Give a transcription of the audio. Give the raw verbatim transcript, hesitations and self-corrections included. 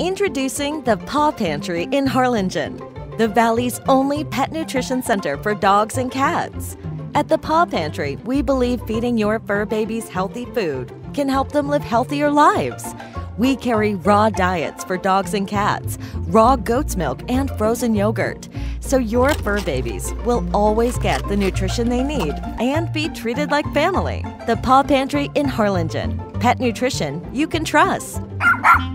Introducing the Paw Pantry in Harlingen, the Valley's only pet nutrition center for dogs and cats. At the Paw Pantry, we believe feeding your fur babies healthy food can help them live healthier lives. We carry raw diets for dogs and cats, raw goat's milk, and frozen yogurt, so your fur babies will always get the nutrition they need and be treated like family. The Paw Pantry in Harlingen. Pet nutrition you can trust.